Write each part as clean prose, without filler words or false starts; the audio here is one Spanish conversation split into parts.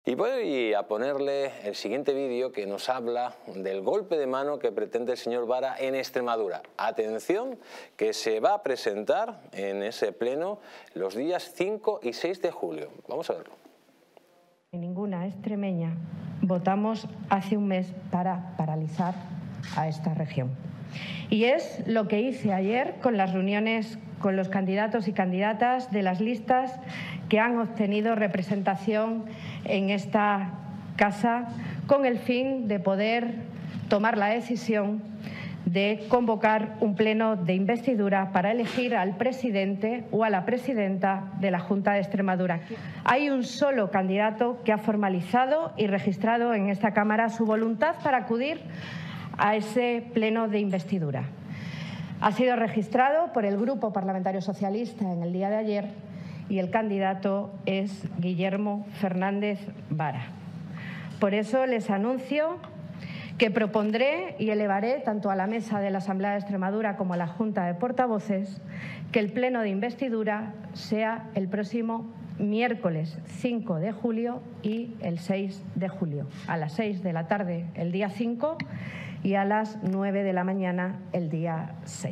Y voy a ponerle el siguiente vídeo que nos habla del golpe de mano que pretende el señor Vara en Extremadura. Atención, que se va a presentar en ese pleno los días 5 y 6 de julio. Vamos a verlo. Ninguna extremeña votamos hace un mes para paralizar a esta región. Y es lo que hice ayer con las reuniones con los candidatos y candidatas de las listas que han obtenido representación en esta casa, con el fin de poder tomar la decisión de convocar un pleno de investidura para elegir al presidente o a la presidenta de la Junta de Extremadura. Hay un solo candidato que ha formalizado y registrado en esta Cámara su voluntad para acudir a ese pleno de investidura. Ha sido registrado por el Grupo Parlamentario Socialista en el día de ayer y el candidato es Guillermo Fernández Vara. Por eso les anuncio que propondré y elevaré tanto a la mesa de la Asamblea de Extremadura como a la Junta de Portavoces que el pleno de investidura sea el próximo miércoles 5 de julio y el 6 de julio, a las 6 de la tarde el día 5 y a las 9 de la mañana el día 6.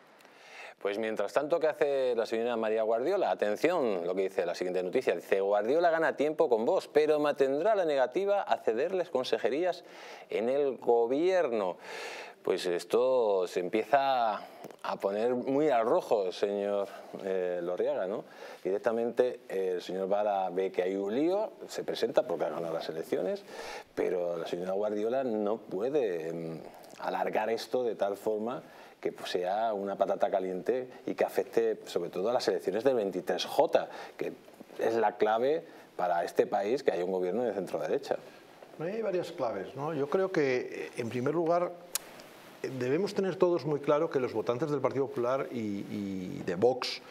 Pues mientras tanto, ¿qué hace la señora María Guardiola? Atención, lo que dice la siguiente noticia. Dice: Guardiola gana tiempo con Vox, pero mantendrá la negativa a cederles consejerías en el gobierno. Pues esto se empieza a poner muy al rojo, señor Lorriaga, ¿no? Directamente el señor Vara ve que hay un lío, se presenta porque ha ganado las elecciones, pero la señora Guardiola no puede alargar esto de tal forma que sea una patata caliente y que afecte sobre todo a las elecciones del 23J, que es la clave para este país, que haya un gobierno de centro-derecha. Hay varias claves, ¿no? Yo creo que, en primer lugar, debemos tener todos muy claro que los votantes del Partido Popular y de Vox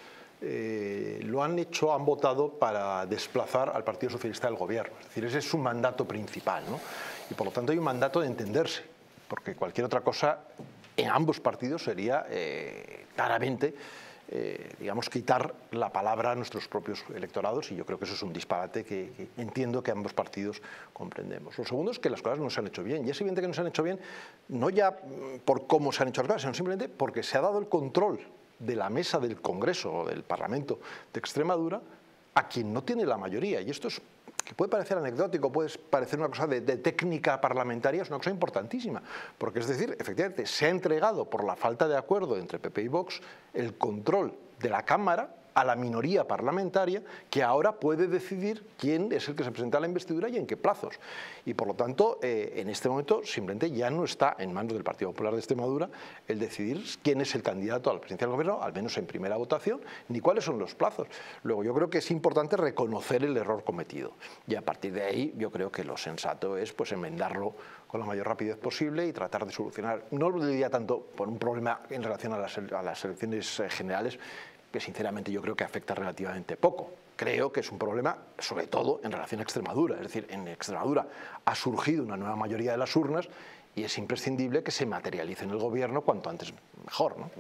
han votado para desplazar al Partido Socialista del gobierno. Es decir, ese es su mandato principal, ¿no? Y por lo tanto hay un mandato de entenderse, porque cualquier otra cosa en ambos partidos sería claramente, digamos, quitar la palabra a nuestros propios electorados, y yo creo que eso es un disparate que entiendo que ambos partidos comprendemos. Lo segundo es que las cosas no se han hecho bien, y es evidente que no se han hecho bien no ya por cómo se han hecho las cosas, sino simplemente porque se ha dado el control de la mesa del Congreso o del Parlamento de Extremadura a quien no tiene la mayoría, y esto es, que puede parecer anecdótico, puede parecer una cosa de técnica parlamentaria, es una cosa importantísima, porque es decir, efectivamente se ha entregado por la falta de acuerdo entre PP y Vox el control de la Cámara a la minoría parlamentaria, que ahora puede decidir quién es el que se presenta a la investidura y en qué plazos. Y por lo tanto, en este momento simplemente ya no está en manos del Partido Popular de Extremadura el decidir quién es el candidato a la presidencia del gobierno, al menos en primera votación, ni cuáles son los plazos. Luego, yo creo que es importante reconocer el error cometido, y a partir de ahí yo creo que lo sensato es pues enmendarlo con la mayor rapidez posible y tratar de solucionar, no lo diría tanto por un problema en relación a las elecciones generales, que sinceramente yo creo que afecta relativamente poco. Creo que es un problema sobre todo en relación a Extremadura, es decir, en Extremadura ha surgido una nueva mayoría de las urnas y es imprescindible que se materialice en el gobierno cuanto antes mejor, ¿no?